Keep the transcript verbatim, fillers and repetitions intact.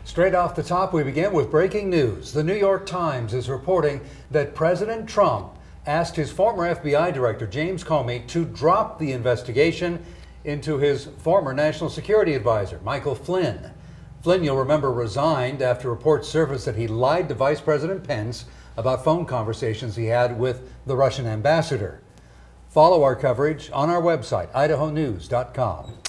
Straight off the top, we begin with breaking news. The New York Times is reporting that President Trump asked his former F B I director, James Comey, to drop the investigation into his former national security advisor, Michael Flynn. Flynn, you'll remember, resigned after reports surfaced that he lied to Vice President Pence about phone conversations he had with the Russian ambassador. Follow our coverage on our website, idaho news dot com.